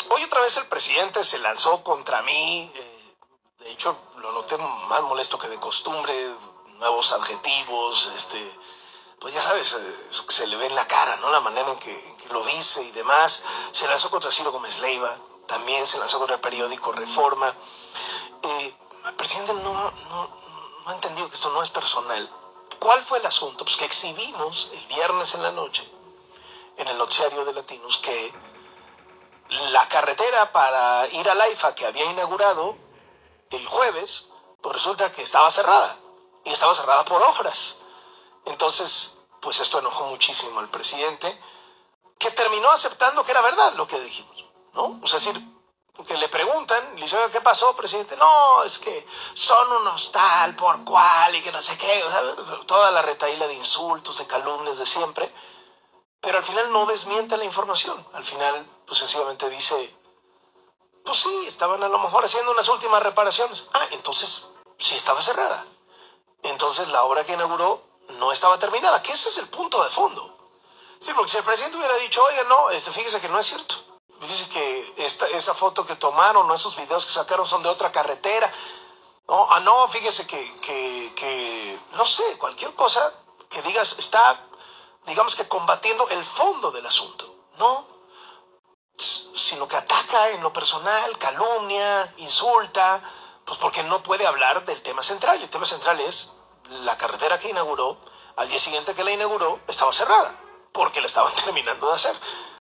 Hoy otra vez el presidente se lanzó contra mí. De hecho, lo noté más molesto que de costumbre. Nuevos adjetivos, pues ya sabes, se le ve en la cara, ¿no? La manera en que lo dice y demás. Se lanzó contra Ciro Gómez Leiva, también se lanzó contra el periódico Reforma. El presidente no ha entendido que esto no es personal. ¿Cuál fue el asunto? Pues que exhibimos el viernes en la noche, en el noticiario de Latinos, que la carretera para ir al AIFA que había inaugurado el jueves, pues resulta que estaba cerrada. Y estaba cerrada por obras. Entonces, pues esto enojó muchísimo al presidente, que terminó aceptando que era verdad lo que dijimos, ¿no? O sea, es decir, que le preguntan, le dicen, ¿qué pasó, presidente? No, es que son unos tal por cual y que no sé qué, ¿sabes? Toda la retahíla de insultos, de calumnias de siempre, pero al final no desmiente la información. Al final, pues sencillamente dice, pues sí, estaban a lo mejor haciendo unas últimas reparaciones. Ah, entonces sí estaba cerrada. Entonces la obra que inauguró no estaba terminada, que ese es el punto de fondo. Sí, porque si el presidente hubiera dicho, oiga, no, fíjese que no es cierto. Fíjese que esa foto que tomaron o esos videos que sacaron son de otra carretera. No, no, fíjese que no sé, cualquier cosa que digas está, digamos que combatiendo el fondo del asunto. No, sino que ataca en lo personal, calumnia, insulta, pues porque no puede hablar del tema central. Y el tema central es la carretera que inauguró, al día siguiente que la inauguró, estaba cerrada, porque la estaban terminando de hacer.